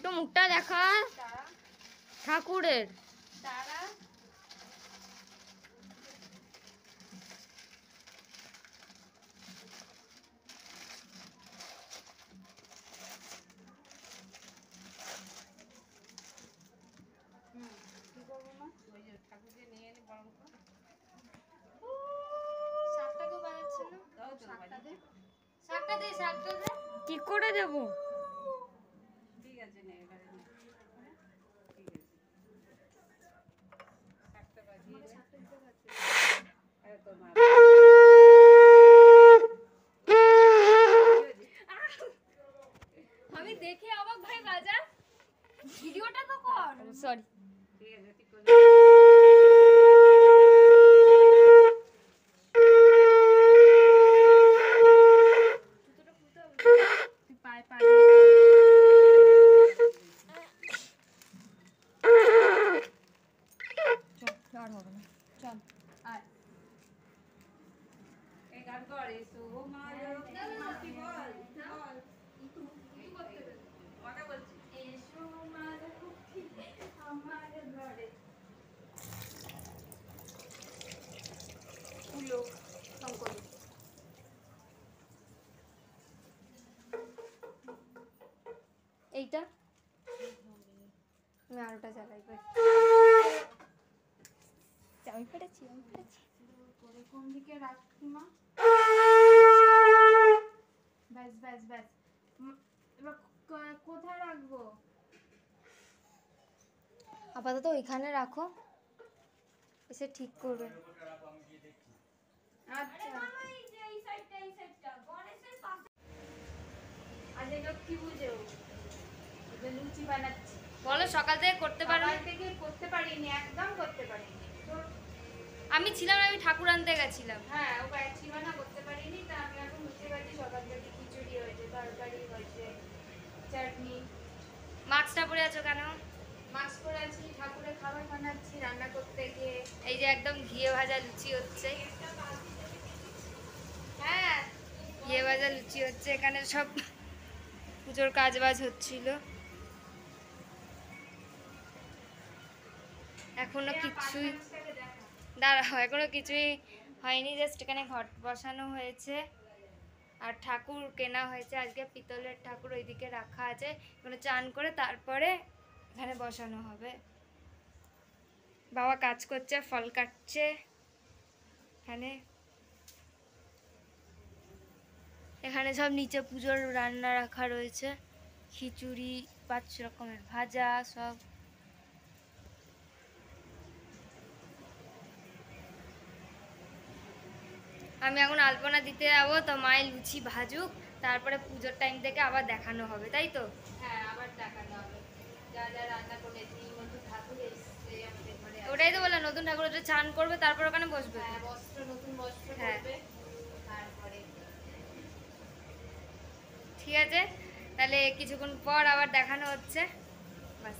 একটু মুখটা দেখা ঠাকুরের। তারা কি করে দেব? ঠিক আছে নে এবারে নে। ঠিক আছে শাকটা বাজিয়ে দে। আরে তোর মা আমি দেখে অবাক ভাই বাজা ভিডিওটা তো কর। সরি ঠিক আছে ঠিক করে তুই পায়ে পা দিয়ে চল আর হবে না, চল আর এই গান কর এসো মা লক্ষ্মী বল বল কথা বলছি এসো মা লক্ষ্মী আমার ঘরে ফুলো শঙ্কর এইটা আমি আলোটা জ্বালাই পাই। আমি পেরেছি করে কোন দিকে রাখি মা ব্যাস ব্যাস ব্যাস এবার কোথায় রাখবো আপাতত ওইখানে রাখো, এসে ঠিক করবে। আচ্ছা আজ লক্ষ্মী পুজো লুচি বানাচ্ছি। বলো সকাল থেকে করতে পারো? সকাল থেকে করতে পারিনি, একদম করতে পারিনি। আমি ছিলাম, আমি ঠাকুর আনতে গেছিলাম। হ্যাঁ ও বাইরে ছিল না, করতে পারিনি। তা আমি এখন লুচি বানাচ্ছি। সকাল থেকে খিচুড়ি হয়েছে, তরকারি হয়েছে, চাটনি। মাস্কটা পরে আছো কেন? মাস্ক পরে আছি, ঠাকুরের খাবার বানাচ্ছি রান্না করতে গিয়ে। এই যে একদম ঘিয়ে ভাজা লুচি হচ্ছে। হ্যাঁ ঘিয়ে ভাজা লুচি হচ্ছে, এখানে সব পুজোর কাজ বাজ হচ্ছিল। এখনো কিছুই দাঁড়াও, এখনো কিছুই হয়নি, জাস্ট এখানে ঘট বসানো হয়েছে আর ঠাকুর কেনা হয়েছে আজকে, পিতলের ঠাকুর ওইদিকে রাখা আছে। এখানে চান করে তারপরে এখানে বসানো হবে। বাবা কাজ করছে, ফল কাটছে এখানে। এখানে সব নিচে পুজোর রান্না রাখা রয়েছে, খিচুড়ি, 5 রকমের ভাজা সব। আমি এখন আলপনা দিতে যাবো, তো মায়ের লুচি ভাজুক, তারপরে পুজোর টাইম থেকে আবার দেখানো হবে, তাই তো? হ্যাঁ আবার দেখানো হবে যা যা রান্না করেছি। নতুন ঠাকুর এসছে আমাদের ঘরে। ওটাই তো বললাম, নতুন ঠাকুর ওটা চান করবে তারপর ওখানে বসবে। হ্যাঁ বস্ত্র, নতুন বস্ত্র হ্যাঁ পরবে তারপরে। ঠিক আছে, তাহলে কিছুক্ষণ পর আবার দেখানো হচ্ছে, বাস।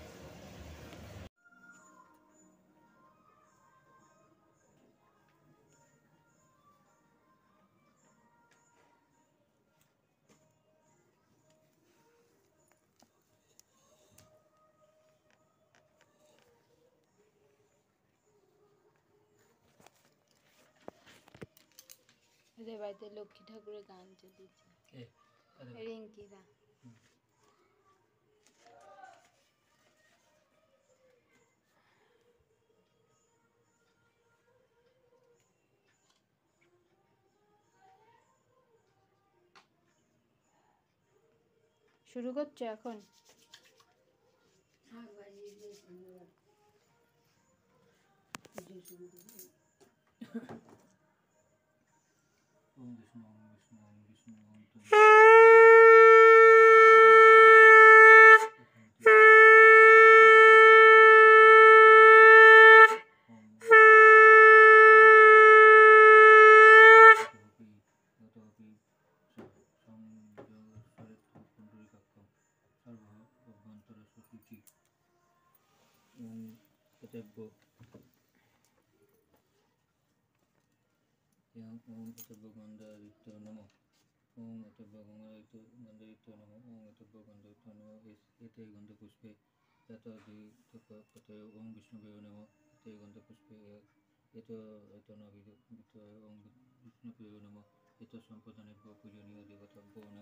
রে বাড়িতে লক্ষ্মী ঠাকুরের গান চলেছে, রিঙ্কিদা। শুরু করছো এখন? ওং অতব্য গন্ধযুক্ত নম ওং অতব্য গন্ধযুক্ত নম এতে গন্ধপুষ্পে এতদিতপতয় ওং বিষ্ণুবে নম এতে গন্ধপুষ্পে এতনাবিত ওং বিষ্ণুবে নম এত সম্প্রদানেভ্য পূজনীয় দেবতাভ্য নম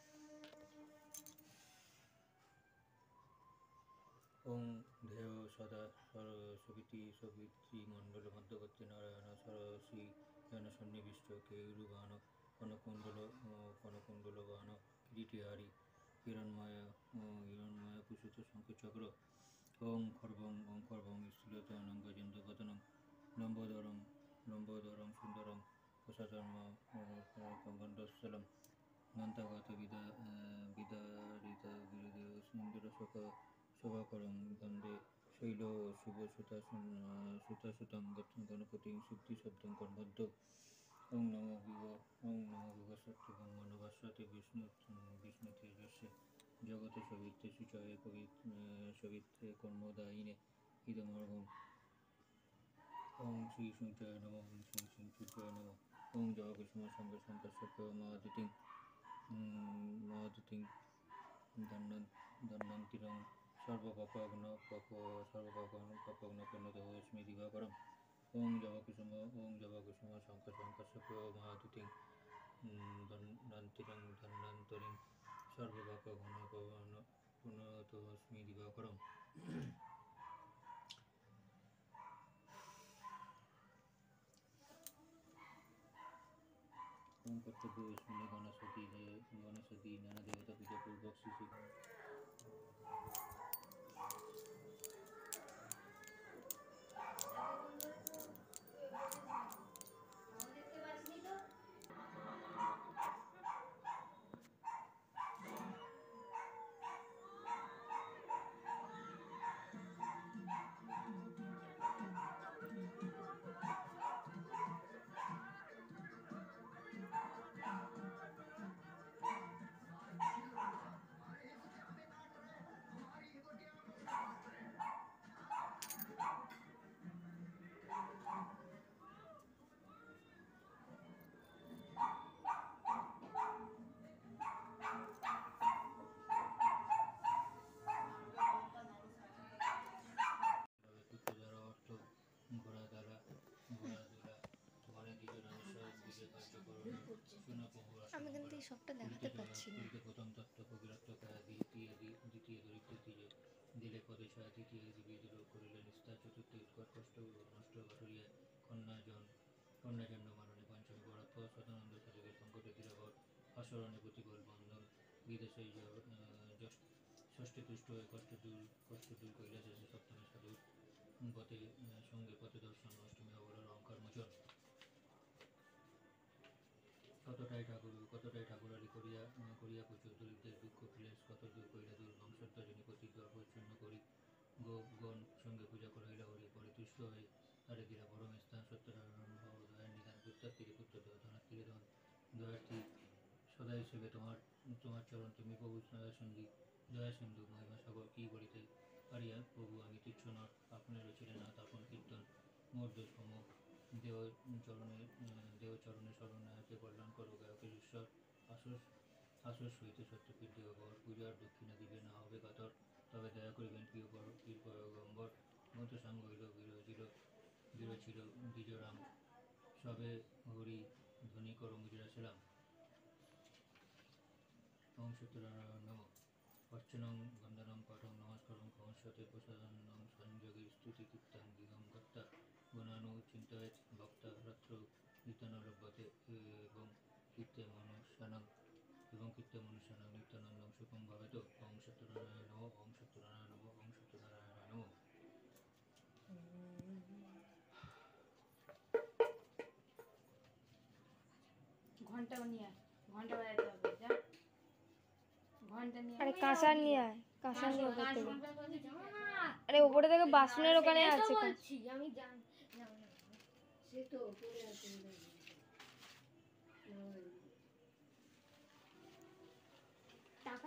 ওং ধেয় সদা সবিতৃমণ্ডল মধ্যবর্তী নারায়ণ সরসী জনসন্নিবিষ্ট কেয়ুরবাণ কনকুণ্ডলবাণ কিরীটিহারি হিরণ্ময় পুষিত শঙ্খচক্র ওং খর্বং স্থূলতনং গজেন্দ্রবদনং লম্বোদরং সুন্দরং প্রসাদর্ম গণ্ডস্থলম গন্তাগত বিদারিত বিরোধী সুন্দর শোভাকরং বন্দে শৈল শুভসুতাসুতং গণপতিং সিদ্ধিশব্দং কর্মদ্য ওং নমো বিভসত্তমং মনোভাস্বতে বিষ্ণুতেজস্যে জগতে সবিত্রে শুচয়ে সবিত্রে কর্মদায়িনে ইদমর্ঘং ওং শ্রী সূর্যায় নমঃ ওং শ্রী সূর্যায় নমঃ ওং জবাকুসুম সঙ্গে সংকর্ষক মহাদুতিং ধন্বন্তিরং সর্বপাপগ্ন প্রণতোऽস্মি দিবাকরং ওং জবাকুসুম শঙ্কর সংকর্ষক মহাদুতিং ধন্বন্তিরং সর্বপাপগ্ন প্রণতোऽস্মি দিবাকরং ওং কর্তব্য অস্মিনে গণসতী নানা দেবতা পূজা পূর্বক শ্রী আমি কিন্তু এই সবটা দেখাতে পাচ্ছি না। প্রথম তত্ত্ব প্রতিরত্তকায় দ্বিতীয় দরিদ্র দিলে পদেশায় তৃতীয় বিদ্রোহ করিলে নিস্তার চতুর্থ উৎকট কষ্ট নষ্ট ঘটরিয়া কন্যাজন্য মারণে পঞ্চম বরাত্ম সদানন্দ সাধকে সংকটে দৃঢ়বর আসরণে প্রতিকূল বন্ধন বিদেশে ষষ্ঠে তুষ্ট হয়ে কষ্ট দূর কৈলাসে সপ্তমে সাধুর পথে সঙ্গে পথে দর্শন অষ্টমী অবলার অহংকার মোচন কতটাই ঠাকুরালি করিয়া প্রচুর দরিদ্রের দুঃখ ক্লেশ কত দূর কইলা দূর বংশোত্তরে নিপতি দর্পচ্ছন্ন করি গোপগণ সঙ্গে পূজা করাইলা হরি পরে তুষ্ট হয়ে তারে দিলা পরম স্থান সত্যনারায়ণ ভব দয়ার নিদান পুত্রার তীরে পুত্র ধনার তীরে ধন দয়ার্থী সদা হিসেবে তোমার চরণ তুমি প্রভু দয়া সিন্ধু মহিমা সাগর কি করিতে পারিয়া প্রভু আমি তুচ্ছ নর আপনার ছিলেন না আপন কীর্তন মোর দোষ ক্ষম দেও চরণে শরণায়কে কল্যাণ করো গায়কের ঈশ্বর আশস হইতে সত্যপীঠ দেববর পূজার দক্ষিণা দিবে না হবে কাতর তবে দয়া করিবেন প্রিয় পয়গম্বর মন্ত্র সাঙ্গ হইল বিরচিল দ্বিজরাম সবে হরি ধ্বনি কর মুজরা ছিলাম ওং সত্যনারায়ণ নম অর্চনং বন্দনং পাঠং নমস্কারং ক্ষমস্বতে প্রসাদনং সংযোগী স্তুতি কীর্তন দিগম কর্তা গুণানু চিন্তয়েত ভক্তা রাত্র নিত্যানলভ্যতে এবং কীর্তে মনুষ্যানং নিত্যানন্দং সুখং ভবেত ওং সত্যনারায়ণ নম ওং সত্যনারায়ণ নম ওং সত্যনারায়ণ নম ঘন্টাও নিয়ে আয়, ঘন্টা বাজাতে হবে যা ঘন্টা নিয়ে আরে কাঁসার নিয়ে আয়, কাঁসার নিয়ে ওপর থেকে। ঘন্টা বাজতে যাবো না। আরে উপরে থেকে বাসনের ওখানে আছে কাঁস। বলছি আমি সে তো উপরে আছে টাকা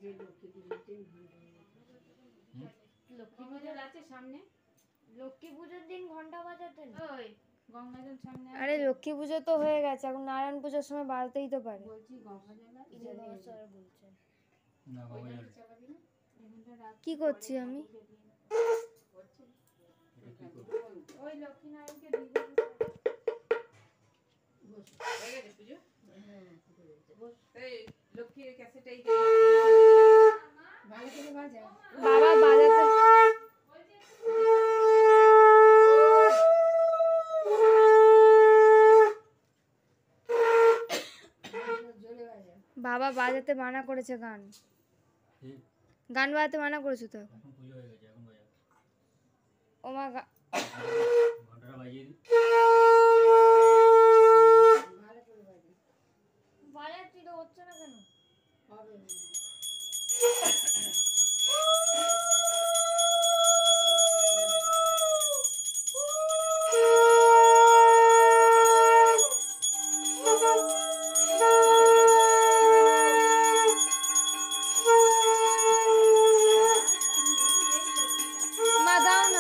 লক্ষ্মী পুজোর আছে সামনে, লক্ষ্মী পুজোর দিন ঘন্টা বাজাতে না? ওই গঙ্গাজল সামনে আরে লক্ষ্মী পুজো তো হয়ে গেছে, এখন নারায়ণ পুজোর সময় বাজতেই তো পারে। বলছি গঙ্গাজল ইনি বাবা স্যার বলছেন। না বাবা ওইটা জানে। কি চালাবি না? এখানটা রাখ। কি করছি আমি? এটা কি করবে? ওই লক্ষ্মী নারায়ণকে দিব। হয়ে গেছে পুজো? এই লক্ষ্মীর ক্যাসেটে এই ভালো করে বাজা। বাবা বাজাতে বাবা বাজাতে মানা করেছে, গান ঠিক। গান বাজাতে মানা করেছে তো। এখন পুজো হয়ে গেছে, এখন বাজা। ও মা ঘন্টাটা বাজিয়ে দিই। বাজাচ্ছি তো, হচ্ছে না কেন? মা দাও না।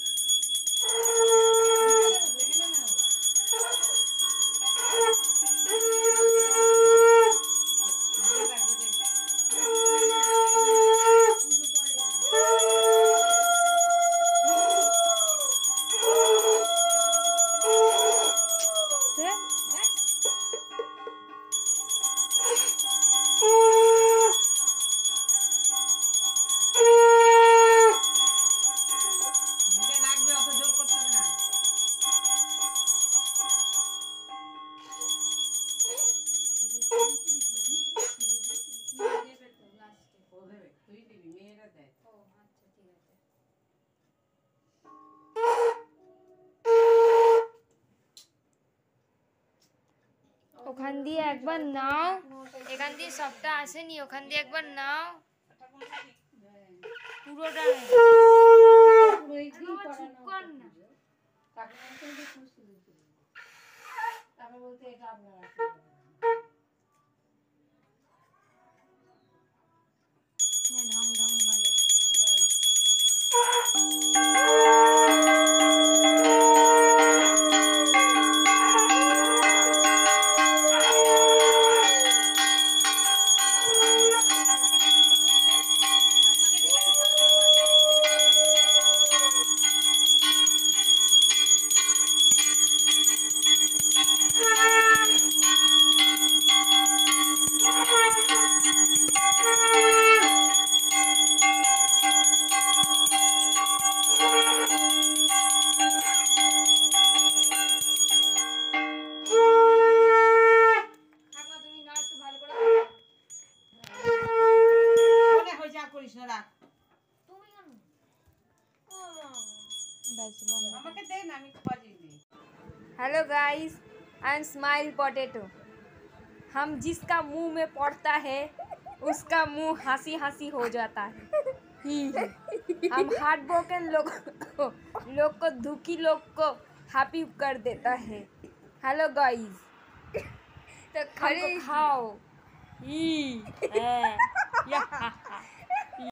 লাগবে, অত জোর করতে হবে না। ও দেবে, তুই দিবি, মেয়েরা দেয়। ওখান দিয়ে একবার নাও, এখান দিয়ে সবটা আসেনি, ওখান দিয়ে একবার নাও, পুরোটা নেই। বাবা, চুপ কর না। নে, ঢং ঢং বাজা। ঠাকুমা, তুমি না একটু ভালো করে বাজাও। মনে হয় যা করিস না, রাখ। তুমি কেন? ও মা। ব্যাস, বন্ধ। আমাকে দে না, আমি একটু বাজিয়ে দিই। Hello guys, I am smile potato. हम जिसका मुंह में पड़ता है उसका मुंह हंसी हंसी हो जाता है। ही हम हार्ट ब्रोकन लोग को दुखी लोग को हैप्पी कर देता है। हेलो गाइस, तो हमको खाओ। ही